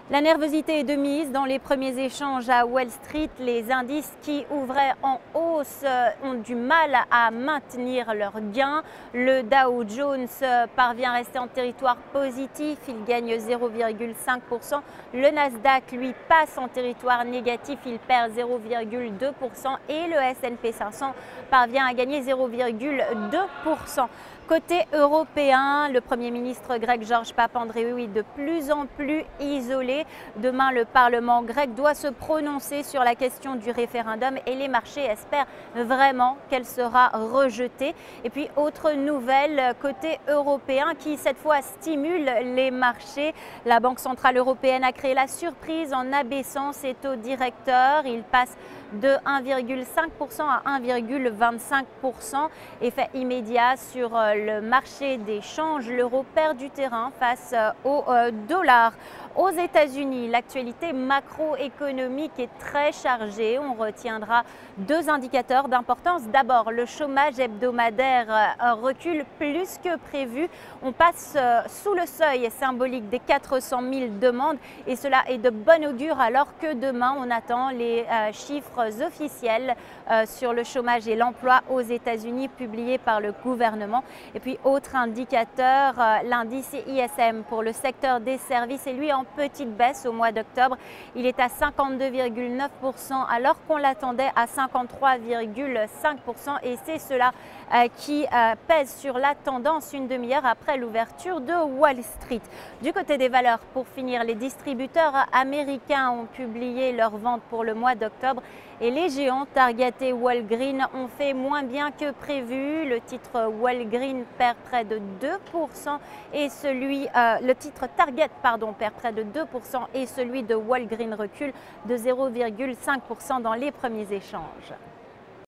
La nervosité est de mise dans les premiers échanges à Wall Street. Les indices qui ouvraient en hausse ont du mal à maintenir leurs gains. Le Dow Jones parvient à rester en territoire positif, il gagne 0,5%. Le Nasdaq, lui, passe en territoire négatif, il perd 0,2%. Et le S&P 500 parvient à gagner 0,2%. Côté européen, le Premier ministre grec Georges Papandréou est de plus en plus isolé. Demain, le Parlement grec doit se prononcer sur la question du référendum et les marchés espèrent vraiment qu'elle sera rejetée. Et puis, autre nouvelle côté européen qui cette fois stimule les marchés. La Banque centrale européenne a créé la surprise en abaissant ses taux directeurs. Il passe de 1,5% à 1,25%. Effet immédiat sur le marché des changes. L'euro perd du terrain face au dollar. Aux États-Unis, l'actualité macroéconomique est très chargée. On retiendra deux indicateurs d'importance. D'abord, le chômage hebdomadaire recule plus que prévu. On passe sous le seuil symbolique des 400 000 demandes et cela est de bon augure alors que demain, on attend les chiffres officiels sur le chômage et l'emploi aux États-Unis publiés par le gouvernement. Et puis, autre indicateur, l'indice ISM pour le secteur des services est lui en petite baisse au mois d'octobre. Il est à 52,9% alors qu'on l'attendait à 53,5% et c'est cela qui pèse sur la tendance une demi-heure après l'ouverture de Wall Street. Du côté des valeurs, pour finir, les distributeurs américains ont publié leurs ventes pour le mois d'octobre et les géants Target et Walgreens ont fait moins bien que prévu. Le titre Walgreens perd près de 2% et le titre Target perd près de 2% et celui de Walgreens recule de 0,5% dans les premiers échanges.